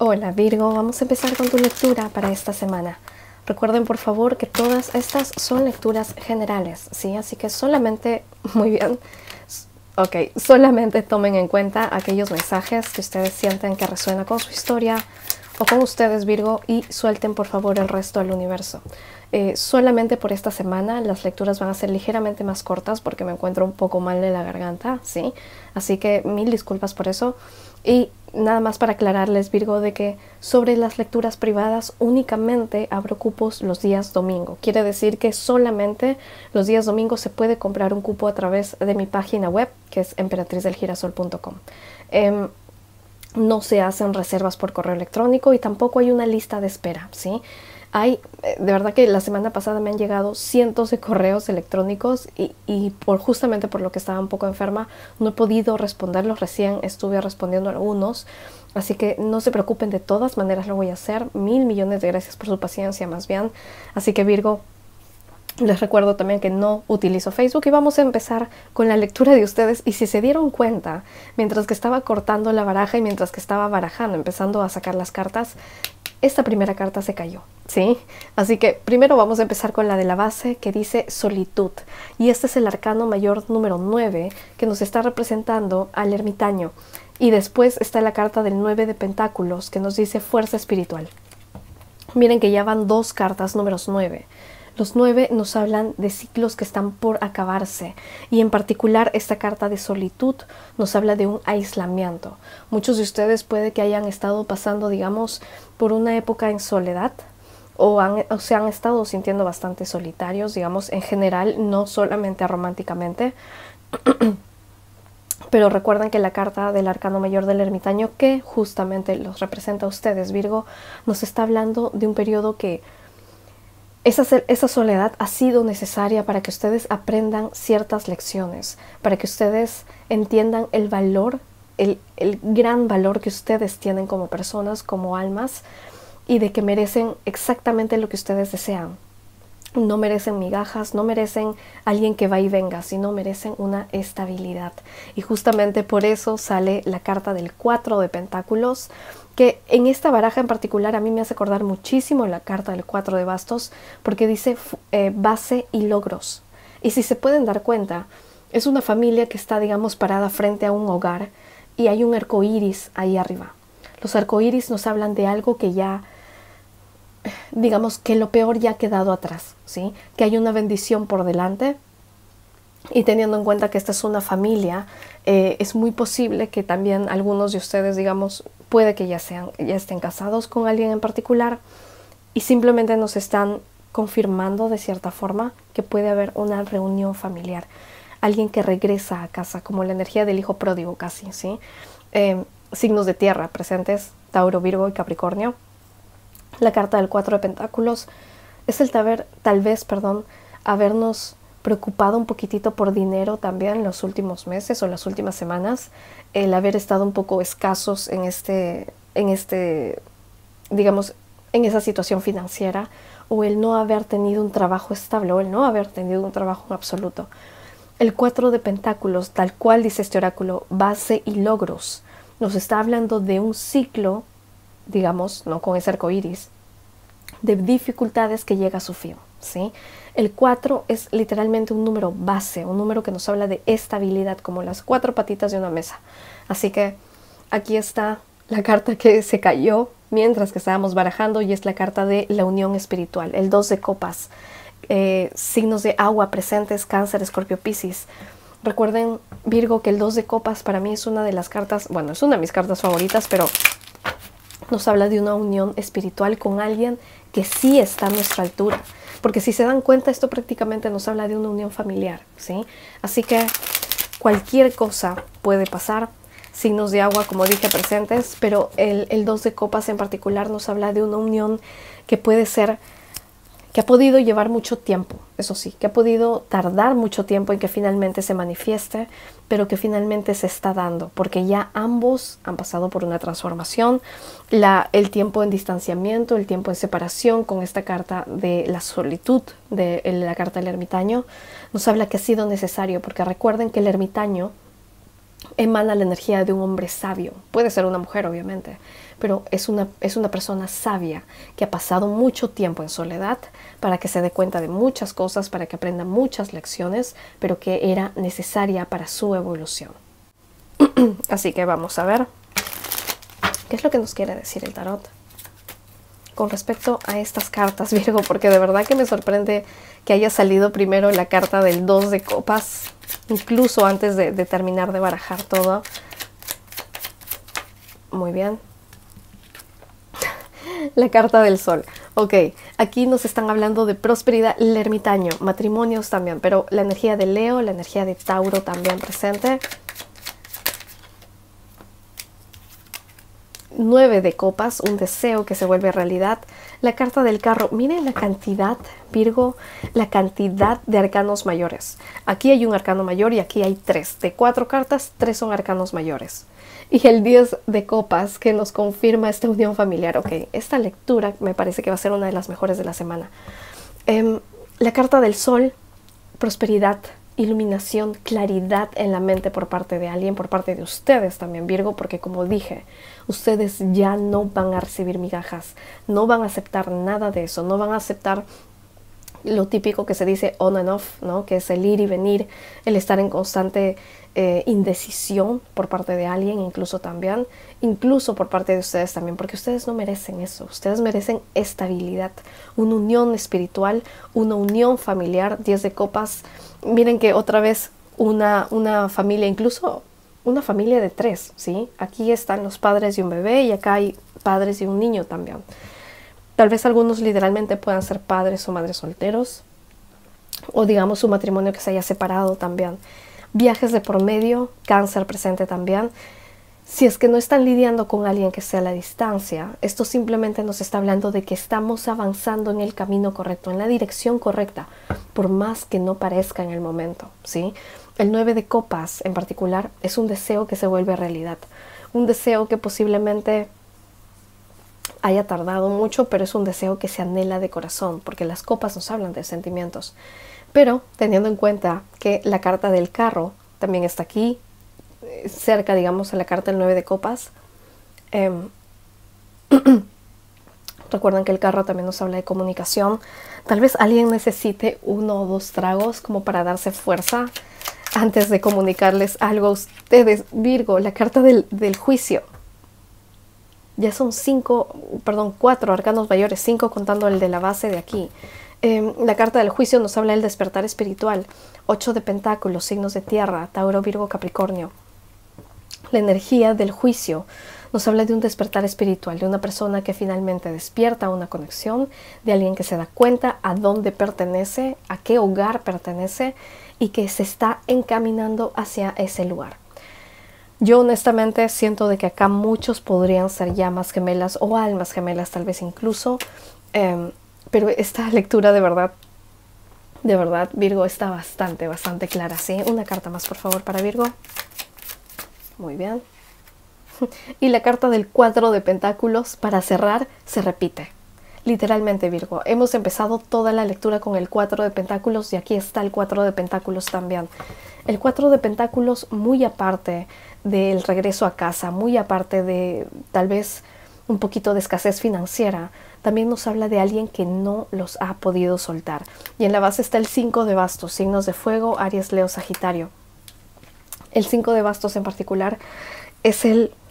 Hola Virgo, vamos a empezar con tu lectura para esta semana. Recuerden por favor que todas estas son lecturas generales, ¿sí? Así que solamente, muy bien, solamente tomen en cuenta aquellos mensajes que ustedes sienten que resuenan con su historia o con ustedes Virgo y suelten por favor el resto del universo. Solamente por esta semana las lecturas van a ser ligeramente más cortas porque me encuentro un poco mal de la garganta, ¿sí? Así que mil disculpas por eso. Y nada más para aclararles Virgo de que sobre las lecturas privadas únicamente abro cupos los días domingo. Quiere decir que solamente los días domingos se puede comprar un cupo a través de mi página web que es emperatrizdelgirasol.com. No se hacen reservas por correo electrónico y tampoco hay una lista de espera, ¿sí? De verdad que la semana pasada me han llegado cientos de correos electrónicos y justamente por lo que estaba un poco enferma no he podido responderlos, recién estuve respondiendo algunos, así que no se preocupen, de todas maneras lo voy a hacer. Mil millones de gracias por su paciencia más bien. Así que Virgo, les recuerdo también que no utilizo Facebook y vamos a empezar con la lectura de ustedes. Y si se dieron cuenta, mientras que estaba cortando la baraja y mientras que estaba barajando, empezando a sacar las cartas, esta primera carta se cayó, ¿sí? Así que primero vamos a empezar con la de la base que dice solitud. Y este es el arcano mayor número 9 que nos está representando al ermitaño. Y después está la carta del 9 de pentáculos que nos dice fuerza espiritual. Miren que ya van dos cartas números 9. Los 9 nos hablan de ciclos que están por acabarse y en particular esta carta de solitud nos habla de un aislamiento. Muchos de ustedes puede que hayan estado pasando, digamos, por una época en soledad o se han estado sintiendo bastante solitarios, digamos, en general, no solamente románticamente. Pero recuerden que la carta del arcano mayor del ermitaño, que justamente los representa a ustedes, Virgo, nos está hablando de un periodo que esa soledad ha sido necesaria para que ustedes aprendan ciertas lecciones, para que ustedes entiendan el valor, el gran valor que ustedes tienen como personas, como almas, y de que merecen exactamente lo que ustedes desean. No merecen migajas, no merecen alguien que va y venga, sino merecen una estabilidad. Y justamente por eso sale la carta del 4 de pentáculos, que en esta baraja en particular a mí me hace acordar muchísimo la carta del 4 de bastos, porque dice base y logros. Y si se pueden dar cuenta, es una familia que está, digamos, parada frente a un hogar y hay un arco iris ahí arriba. Los arcoíris nos hablan de algo que ya, digamos, que lo peor ya ha quedado atrás, ¿sí? Que hay una bendición por delante. Y teniendo en cuenta que esta es una familia, es muy posible que también algunos de ustedes, digamos, puede que ya estén casados con alguien en particular y simplemente nos están confirmando de cierta forma que puede haber una reunión familiar. Alguien que regresa a casa, como la energía del hijo pródigo casi, ¿sí? Signos de tierra presentes, Tauro, Virgo y Capricornio. La carta del 4 de pentáculos es el tal vez, habernos preocupado un poquitito por dinero también los últimos meses o las últimas semanas, el haber estado un poco escasos digamos, en esa situación financiera, o el no haber tenido un trabajo estable, o el no haber tenido un trabajo en absoluto. El 4 de pentáculos, tal cual dice este oráculo, base y logros, nos está hablando de un ciclo, digamos, no con ese arco iris, de dificultades que llega a su fin, ¿sí? El 4 es literalmente un número base, un número que nos habla de estabilidad, como las 4 patitas de una mesa. Así que aquí está la carta que se cayó mientras que estábamos barajando y es la carta de la unión espiritual, el 2 de copas, signos de agua presentes, Cáncer, Escorpio, Piscis. Recuerden, Virgo, que el 2 de copas para mí es una de las cartas, bueno, es una de mis cartas favoritas, pero nos habla de una unión espiritual con alguien que sí está a nuestra altura. Porque si se dan cuenta, esto prácticamente nos habla de una unión familiar, ¿sí? Así que cualquier cosa puede pasar. Signos de agua, como dije, presentes, pero el 2 de copas en particular nos habla de una unión que puede ser, que ha podido llevar mucho tiempo, eso sí, que ha podido tardar mucho tiempo en que finalmente se manifieste, pero que finalmente se está dando, porque ya ambos han pasado por una transformación. El tiempo en distanciamiento, el tiempo en separación, con esta carta de la solitud, de la carta del ermitaño, nos habla que ha sido necesario, porque recuerden que el ermitaño emana la energía de un hombre sabio. Puede ser una mujer, obviamente, pero es una persona sabia que ha pasado mucho tiempo en soledad para que se dé cuenta de muchas cosas, para que aprenda muchas lecciones, pero que era necesaria para su evolución. Así que vamos a ver qué es lo que nos quiere decir el tarot con respecto a estas cartas, Virgo, porque de verdad que me sorprende que haya salido primero la carta del 2 de copas, incluso antes de terminar de barajar todo. Muy bien. La carta del sol. Ok, aquí nos están hablando de prosperidad, el ermitaño, matrimonios también, pero la energía de Leo, la energía de Tauro también presente. 9 de copas, un deseo que se vuelve realidad. La carta del carro, miren la cantidad, Virgo, la cantidad de arcanos mayores. Aquí hay un arcano mayor y aquí hay 3. De 4 cartas, 3 son arcanos mayores. Y el 10 de copas que nos confirma esta unión familiar. Ok, esta lectura me parece que va a ser una de las mejores de la semana. La carta del sol, prosperidad, iluminación, claridad en la mente por parte de alguien, por parte de ustedes también, Virgo, porque como dije, ustedes ya no van a recibir migajas, no van a aceptar nada de eso, no van a aceptar lo típico que se dice on and off, ¿no? Que es el ir y venir, el estar en constante indecisión por parte de alguien, incluso por parte de ustedes también, porque ustedes no merecen eso, ustedes merecen estabilidad, una unión espiritual, una unión familiar. 10 de copas, miren que otra vez una familia, incluso una familia de 3, ¿sí? Aquí están los padres de un bebé y acá hay padres de un niño también. Tal vez algunos literalmente puedan ser padres o madres solteros, o digamos un matrimonio que se haya separado también. Viajes de por medio, cáncer presente también. Si es que no están lidiando con alguien que sea a la distancia, esto simplemente nos está hablando de que estamos avanzando en el camino correcto, en la dirección correcta, por más que no parezca en el momento, ¿sí? El 9 de copas en particular es un deseo que se vuelve realidad, un deseo que posiblemente haya tardado mucho, pero es un deseo que se anhela de corazón, porque las copas nos hablan de sentimientos. Pero teniendo en cuenta que la carta del carro también está aquí, cerca, digamos, a la carta del 9 de copas. Recuerdan que el carro también nos habla de comunicación. Tal vez alguien necesite 1 o 2 tragos como para darse fuerza antes de comunicarles algo a ustedes. Virgo, la carta del juicio. Ya son 4 arcanos mayores, 5 contando el de la base de aquí. La carta del juicio nos habla del despertar espiritual. 8 de pentáculos, signos de tierra, Tauro, Virgo, Capricornio. La energía del juicio nos habla de un despertar espiritual, de una persona que finalmente despierta una conexión, de alguien que se da cuenta a dónde pertenece, a qué hogar pertenece y que se está encaminando hacia ese lugar. Yo honestamente siento de que acá muchos podrían ser llamas gemelas o almas gemelas, tal vez incluso, pero esta lectura de verdad, Virgo, está bastante clara, ¿sí? Una carta más, por favor, para Virgo. Muy bien. Y la carta del 4 de pentáculos, para cerrar, se repite. Literalmente, Virgo, hemos empezado toda la lectura con el 4 de pentáculos y aquí está el 4 de pentáculos también. El 4 de pentáculos, muy aparte del regreso a casa, muy aparte de tal vez un poquito de escasez financiera, también nos habla de alguien que no los ha podido soltar. Y en la base está el 5 de bastos, signos de fuego, Aries, Leo, Sagitario. El 5 de bastos en particular es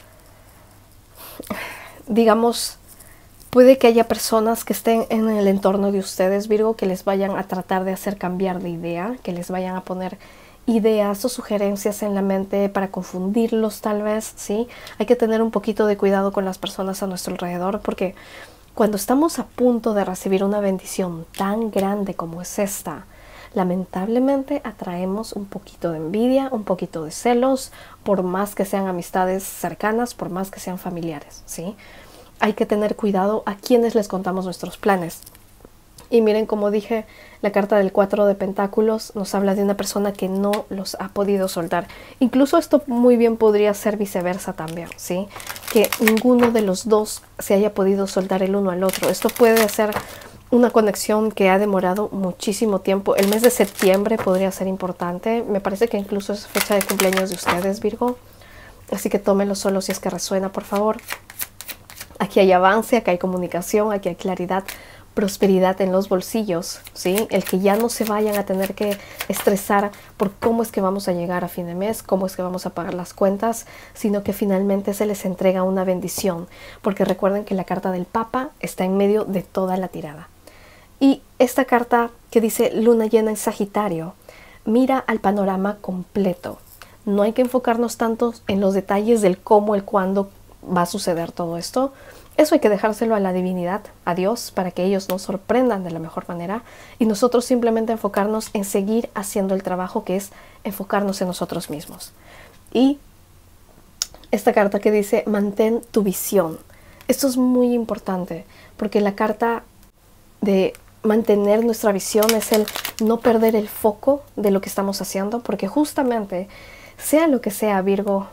digamos, puede que haya personas que estén en el entorno de ustedes, Virgo, que les vayan a tratar de hacer cambiar de idea, que les vayan a poner ideas o sugerencias en la mente para confundirlos tal vez, ¿sí? Hay que tener un poquito de cuidado con las personas a nuestro alrededor, porque cuando estamos a punto de recibir una bendición tan grande como es esta, lamentablemente atraemos un poquito de envidia, un poquito de celos, por más que sean amistades cercanas, por más que sean familiares, ¿sí? Hay que tener cuidado a quienes les contamos nuestros planes. Y miren, como dije, la carta del 4 de pentáculos nos habla de una persona que no los ha podido soltar. Incluso esto muy bien podría ser viceversa también, ¿sí? Que ninguno de los dos se haya podido soltar el uno al otro. Esto puede ser una conexión que ha demorado muchísimo tiempo. El mes de septiembre podría ser importante. Me parece que incluso es fecha de cumpleaños de ustedes, Virgo. Así que tómenlo solo si es que resuena, por favor. Aquí hay avance, aquí hay comunicación, aquí hay claridad, prosperidad en los bolsillos, ¿sí? El que ya no se vayan a tener que estresar por cómo es que vamos a llegar a fin de mes, cómo es que vamos a pagar las cuentas, sino que finalmente se les entrega una bendición. Porque recuerden que la carta del Papa está en medio de toda la tirada. Y esta carta que dice Luna llena en Sagitario, mira al panorama completo. No hay que enfocarnos tanto en los detalles del cómo, el cuándo va a suceder todo esto. Eso hay que dejárselo a la divinidad, a Dios, para que ellos nos sorprendan de la mejor manera. Y nosotros simplemente enfocarnos en seguir haciendo el trabajo, que es enfocarnos en nosotros mismos. Y esta carta que dice mantén tu visión. Esto es muy importante, porque la carta de mantener nuestra visión es el no perder el foco de lo que estamos haciendo, porque justamente, sea lo que sea, Virgo,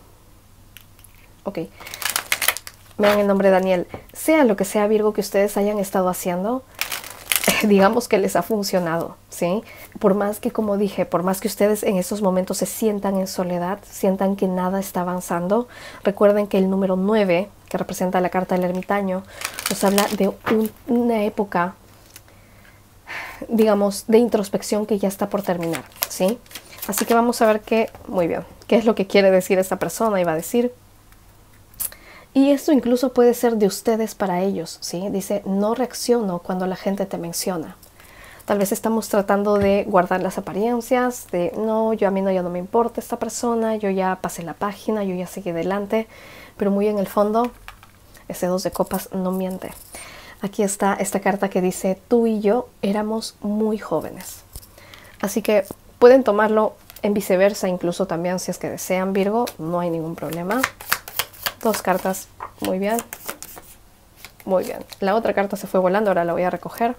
ok, vean el nombre de Daniel, sea lo que sea, Virgo, que ustedes hayan estado haciendo, digamos que les ha funcionado, ¿sí? Por más que, como dije, por más que ustedes en estos momentos se sientan en soledad, sientan que nada está avanzando, recuerden que el número 9, que representa la carta del ermitaño, nos habla de una época, digamos, de introspección que ya está por terminar, ¿sí? Así que vamos a ver muy bien, qué es lo que quiere decir esta persona y va a decir. Y esto incluso puede ser de ustedes para ellos, ¿sí? Dice, no reacciono cuando la gente te menciona. Tal vez estamos tratando de guardar las apariencias, de no, a mí ya no me importa esta persona, yo ya pasé la página, yo ya seguí adelante, pero muy en el fondo, ese 2 de copas no miente. Aquí está esta carta que dice, tú y yo éramos muy jóvenes. Así que pueden tomarlo en viceversa, incluso también si es que desean, Virgo, no hay ningún problema. 2 cartas, muy bien. Muy bien. La otra carta se fue volando, ahora la voy a recoger.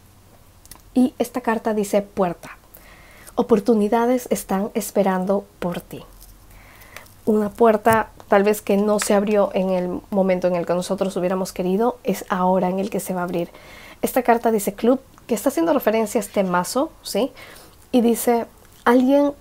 Y esta carta dice puerta. Oportunidades están esperando por ti. Una puerta tal vez que no se abrió en el momento en el que nosotros hubiéramos querido, es ahora en el que se va a abrir. Esta carta dice club, que está haciendo referencia a este mazo, ¿sí? Y dice, alguien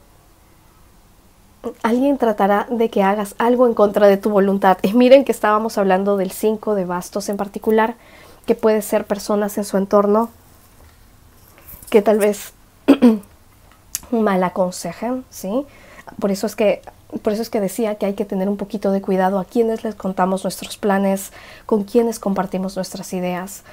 tratará de que hagas algo en contra de tu voluntad. Y miren que estábamos hablando del 5 de bastos en particular, que puede ser personas en su entorno que tal vez mal aconsejen, ¿sí? Por eso es que decía que hay que tener un poquito de cuidado a quienes les contamos nuestros planes, con quienes compartimos nuestras ideas.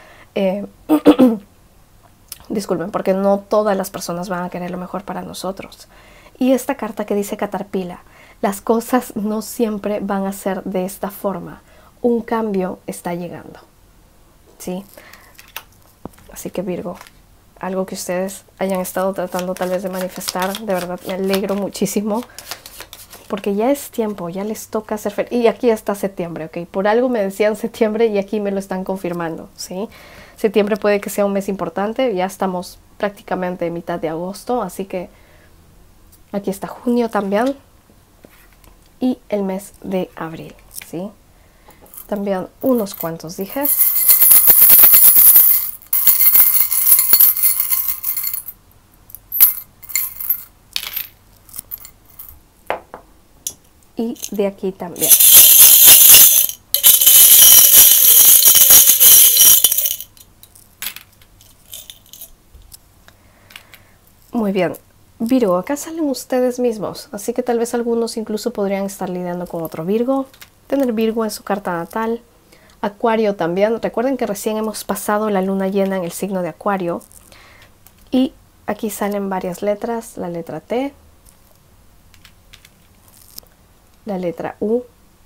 Disculpen, porque no todas las personas van a querer lo mejor para nosotros. Y esta carta que dice Caterpillar, las cosas no siempre van a ser de esta forma. Un cambio está llegando, ¿sí? Así que Virgo, algo que ustedes hayan estado tratando tal vez de manifestar, de verdad me alegro muchísimo, porque ya es tiempo, ya les toca hacer feliz. Y aquí está septiembre, ¿ok? Por algo me decían septiembre y aquí me lo están confirmando, ¿sí? Septiembre puede que sea un mes importante, ya estamos prácticamente en mitad de agosto, así que aquí está junio también y el mes de abril, ¿sí? También unos cuantos dije. Y de aquí también. Muy bien. Virgo, acá salen ustedes mismos, así que tal vez algunos incluso podrían estar lidiando con otro Virgo, tener Virgo en su carta natal, Acuario también. Recuerden que recién hemos pasado la luna llena en el signo de Acuario y aquí salen varias letras, la letra T, la letra U,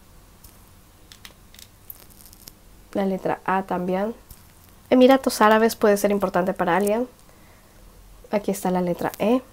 la letra A también. Emiratos Árabes puede ser importante para alguien. Aquí está la letra E.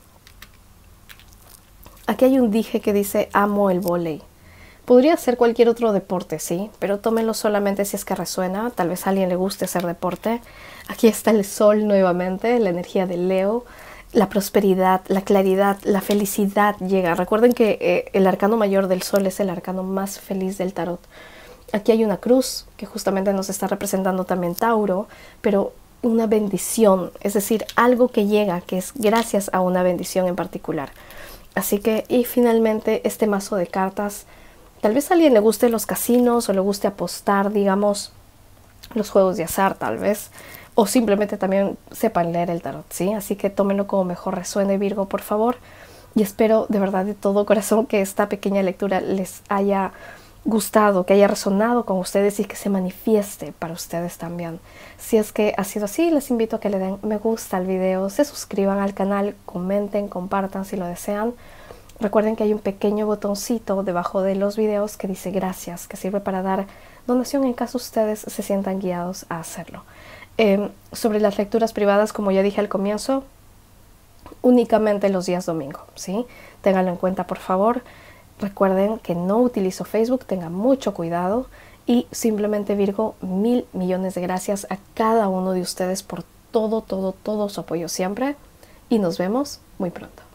Aquí hay un dije que dice amo el vóley. Podría ser cualquier otro deporte, sí, pero tómenlo solamente si es que resuena. Tal vez a alguien le guste hacer deporte. Aquí está el sol nuevamente, la energía de Leo. La prosperidad, la claridad, la felicidad llega. Recuerden que el arcano mayor del sol es el arcano más feliz del tarot. Aquí hay una cruz que justamente nos está representando también Tauro, pero una bendición, es decir, algo que llega, que es gracias a una bendición en particular. Así que, y finalmente este mazo de cartas, tal vez a alguien le guste los casinos o le guste apostar, digamos, los juegos de azar tal vez, o simplemente también sepan leer el tarot, ¿sí? Así que tómenlo como mejor resuene, Virgo, por favor. Y espero de verdad de todo corazón que esta pequeña lectura les haya gustado, que haya resonado con ustedes y que se manifieste para ustedes también. Si es que ha sido así, les invito a que le den me gusta al video, se suscriban al canal, comenten, compartan si lo desean. Recuerden que hay un pequeño botoncito debajo de los videos que dice gracias, que sirve para dar donación en caso ustedes se sientan guiados a hacerlo. Sobre las lecturas privadas, como ya dije al comienzo, únicamente los días domingo, ¿sí? Ténganlo en cuenta, por favor. Recuerden que no utilizo Facebook, tengan mucho cuidado. Y simplemente, Virgo, 1000 millones de gracias a cada uno de ustedes por todo su apoyo siempre. Y nos vemos muy pronto.